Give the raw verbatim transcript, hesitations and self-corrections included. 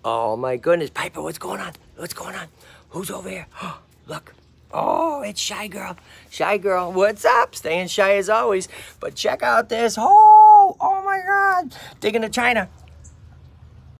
Oh my goodness, Piper, what's going on? What's going on? Who's over here? Look. Oh, it's ShyGurl. ShyGurl, what's up? Staying shy as always. But check out this hole. Oh my God. Digging to China.